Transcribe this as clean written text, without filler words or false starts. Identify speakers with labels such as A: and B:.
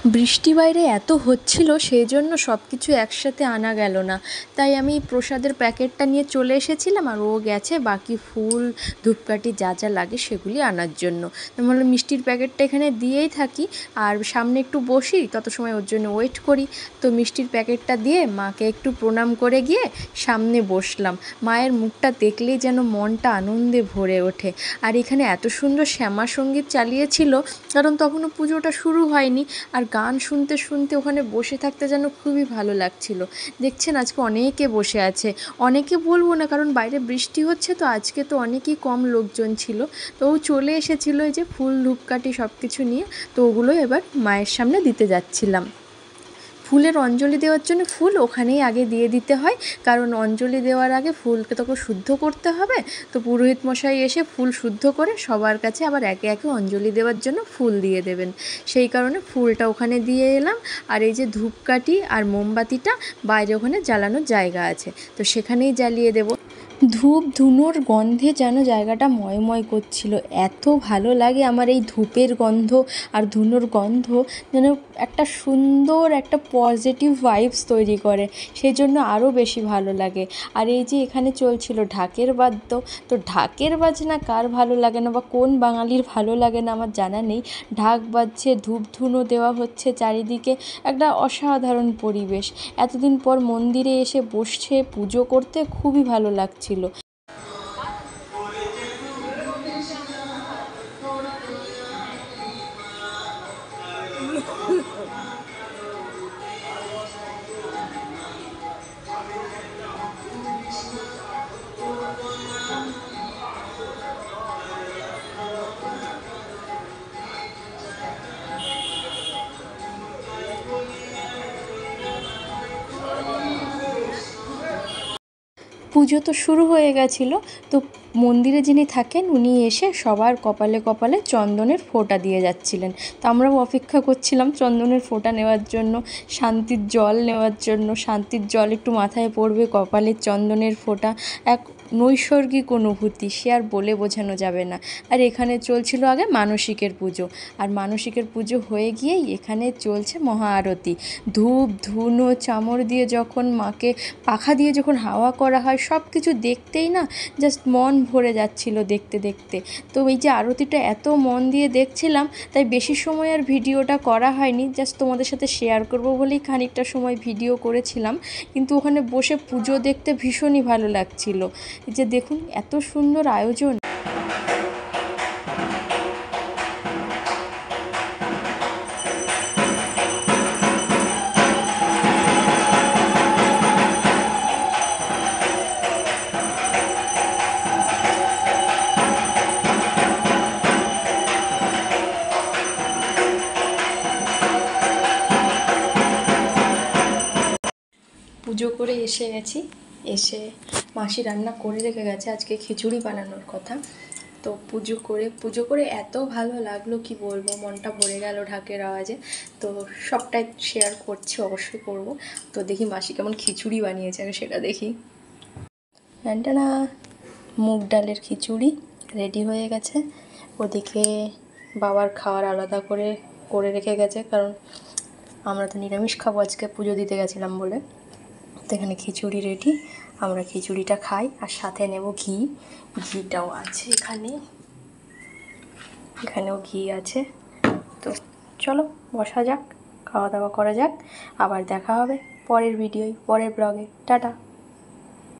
A: বৃষ্টি বাইরে এত হচ্ছিল সেই জন্য সব কিছু একসাথে আনা গেল না, তাই আমি প্রসাদের প্যাকেটটা নিয়ে চলে এসেছিলাম আর ও গেছে বাকি ফুল ধূপকাঠি যা যা লাগে সেগুলি আনার জন্য। আমি বললাম মিষ্টির প্যাকেটটা এখানে দিয়েই থাকি আর সামনে একটু বসি, তত সময় ওর জন্য ওয়েট করি। তো মিষ্টির প্যাকেটটা দিয়ে মাকে একটু প্রণাম করে গিয়ে সামনে বসলাম। মায়ের মুখটা দেখলেই যেন মনটা আনন্দে ভরে ওঠে। আর এখানে এত সুন্দর শ্যামা সঙ্গীত চালিয়েছিল, কারণ তখনও পুজোটা শুরু হয়নি, আর গান শুনতে শুনতে ওখানে বসে থাকতে যেন খুবই ভালো লাগছিল। দেখছেন আজকে অনেকে বসে আছে, অনেকে বলবো না কারণ বাইরে বৃষ্টি হচ্ছে, তো আজকে তো অনেকই কম লোকজন ছিল। তো ও চলে এসেছিলো এই যে ফুল ধূপকাঠি সব কিছু নিয়ে, তো ওগুলো এবার মায়ের সামনে দিতে যাচ্ছিলাম। ফুলের অঞ্জলি দেওয়ার জন্য ফুল ওখানেই আগে দিয়ে দিতে হয়, কারণ অঞ্জলি দেওয়ার আগে ফুলকে তখন শুদ্ধ করতে হবে। তো পুরোহিত মশাই এসে ফুল শুদ্ধ করে সবার কাছে আবার একে একে অঞ্জলি দেওয়ার জন্য ফুল দিয়ে দেবেন, সেই কারণে ফুলটা ওখানে দিয়ে এলাম। আর এই যে ধূপকাঠি আর মোমবাতিটা বাইরে ওখানে জ্বালানোর জায়গা আছে, তো সেখানেই জ্বালিয়ে দেবো। ধূপ ধুনোর গন্ধে যেন জায়গাটা ময়ময় করছিল, এত ভালো লাগে আমার এই ধূপের গন্ধ আর ধুনোর গন্ধ, যেন একটা সুন্দর একটা পজিটিভ ভাইবস তৈরি করে, সেই জন্য আরও বেশি ভালো লাগে। আর এই যে এখানে চলছিল ঢাকের বাদ্য, তো ঢাকের বাজনা কার ভালো লাগে না বা কোন বাঙালির ভালো লাগে না আমার জানা নেই। ঢাক বাজছে, ধূপ ধুনো দেওয়া হচ্ছে চারিদিকে, একটা অসাধারণ পরিবেশ। এতদিন পর মন্দিরে এসে বসে পুজো করতে খুবই ভালো লাগছিল। পুজো তো শুরু হয়ে গেছিলো, তো মন্দিরে যিনি থাকেন উনি এসে সবার কপালে কপালে চন্দনের ফোঁটা দিয়ে যাচ্ছিলেন। তো আমরাও অপেক্ষা করছিলাম চন্দনের ফোঁটা নেওয়ার জন্য, শান্তির জল নেওয়ার জন্য। শান্তির জল একটু মাথায় পড়বে, কপালে চন্দনের ফোঁটা, এক নৈসর্গিক অনুভূতি, সে আর বলে বোঝানো যাবে না। আর এখানে চলছিল আগে মানসিকের পুজো, আর মানসিকের পুজো হয়ে গিয়েই এখানে চলছে মহা আরতি। ধূপ ধুনো চামড় দিয়ে যখন মাকে পাখা দিয়ে যখন হাওয়া করা হয়, সব কিছু দেখতেই না জাস্ট মন ভরে যাচ্ছিল দেখতে দেখতে। তো এই যে আরতিটা এত মন দিয়ে দেখছিলাম, তাই বেশি সময় আর ভিডিওটা করা হয়নি, জাস্ট তোমাদের সাথে শেয়ার করব বলেই খানিকটা সময় ভিডিও করেছিলাম। কিন্তু ওখানে বসে পুজো দেখতে ভীষণই ভালো লাগছিল। এই যে দেখুন এত সুন্দর আয়োজন। পুজো করে এসে গেছি, এসে মাসি রান্না করে রেখে গেছে, আজকে খিচুড়ি বানানোর কথা। তো পুজো করে এত ভালো লাগলো কি বলবো, মনটা ভরে গেল ঢাকের আওয়াজে। তো সবটাই শেয়ার করছি, অবশ্যই করব। তো দেখি মাসি কেমন খিচুড়ি বানিয়েছে আগে সেটা দেখি। না, মুগ ডালের খিচুড়ি রেডি হয়ে গেছে। ওদিকে বাবার খাওয়ার আলাদা করে করে রেখে গেছে, কারণ আমরা তো নিরামিষ খাবো আজকে, পুজো দিতে গেছিলাম বলে। তো এখানে খিচুড়ি রেডি, আমরা খিচুড়িটা খাই আর সাথে নেব ঘিটাও আছে এখানেও ঘি আছে। তো চলো বসা যাক, খাওয়া দাওয়া করা যাক, আবার দেখা হবে পরের ভিডিওয়, পরের ব্লগে। টাটা।